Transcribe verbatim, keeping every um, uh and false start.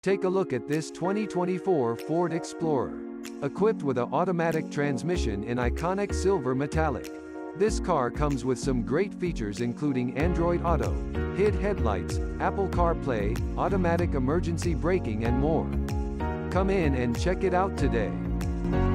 Take a look at this twenty twenty-four Ford Explorer. Equipped with an automatic transmission in iconic silver metallic. This car comes with some great features including Android Auto, H I D headlights, Apple CarPlay, automatic emergency braking and more. Come in and check it out today.